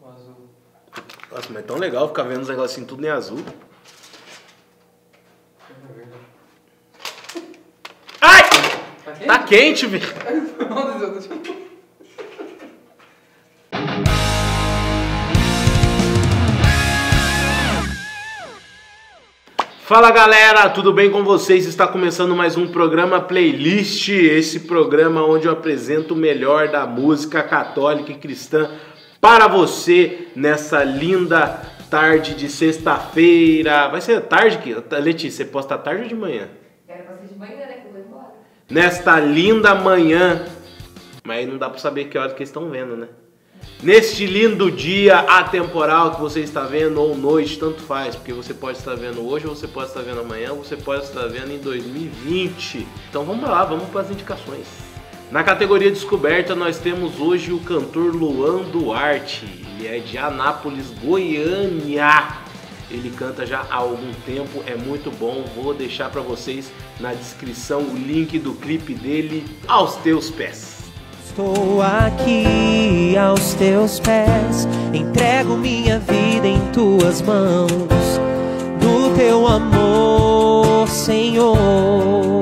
Azul. Nossa, mas é tão legal ficar vendo os negocinhos tudo em azul. Ai! Tá quente, velho. Fala galera, tudo bem com vocês? Está começando mais um programa Playlist, esse programa onde eu apresento o melhor da música católica e cristã para você nessa linda tarde de sexta-feira. Vai ser tarde, Letícia, você posta tarde ou de manhã? Era pra ser de manhã, né? Que eu vou embora. Nesta linda manhã, mas aí não dá para saber que horas que eles estão vendo, né? Neste lindo dia atemporal que você está vendo, ou noite, tanto faz, porque você pode estar vendo hoje, ou você pode estar vendo amanhã, ou você pode estar vendo em 2020. Então vamos lá, vamos para as indicações. Na categoria Descoberta nós temos hoje o cantor Luan Duarte, ele é de Anápolis, Goiânia. Ele canta já há algum tempo, é muito bom, vou deixar para vocês na descrição o link do clipe dele, Aos Teus Pés. Estou aqui aos teus pés, entrego minha vida em tuas mãos, no teu amor, Senhor,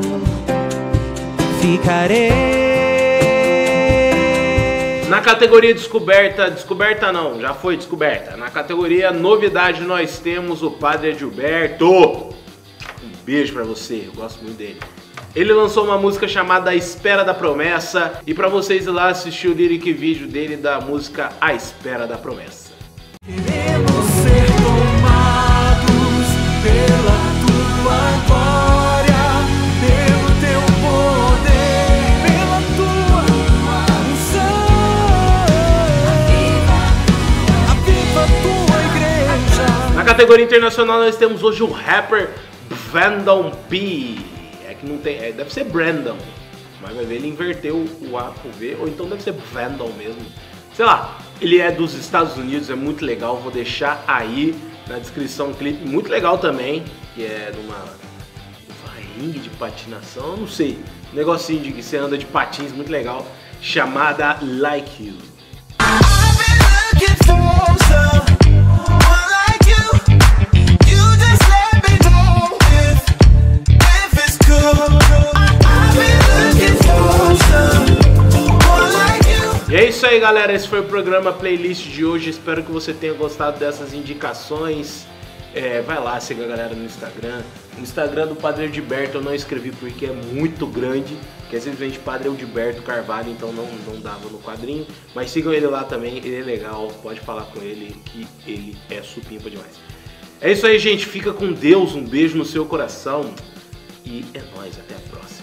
ficarei. Na categoria descoberta não, já foi descoberta. Na categoria novidade nós temos o Padre Edilberto. Um beijo pra você, eu gosto muito dele. Ele lançou uma música chamada A Espera da Promessa, e pra vocês ir lá assistir o lyric vídeo dele da música A Espera da Promessa. Queremos ser tomados pela tua glória, pelo teu poder, pela tua unção. Aviva a tua igreja. Na categoria internacional nós temos hoje o rapper Brandon P. Que não tem, deve ser Brandon, mas vai ver, ele inverteu o A pro V, ou então deve ser Brandon mesmo, sei lá. Ele é dos Estados Unidos, é muito legal, vou deixar aí na descrição um clipe muito legal também, que é numa ringue de patinação, eu não sei, um negocinho de que você anda de patins muito legal, chamada Like You. E é isso aí galera, esse foi o programa Playlist de hoje, espero que você tenha gostado dessas indicações. Vai lá, siga a galera no Instagram. No Instagram do Padre Edilberto eu não escrevi porque é muito grande, que é simplesmente Padre Edilberto Carvalho, então não dava no quadrinho. Mas sigam ele lá também, ele é legal, pode falar com ele que ele é supimpa demais. É isso aí gente, fica com Deus, um beijo no seu coração e é nóis, até a próxima.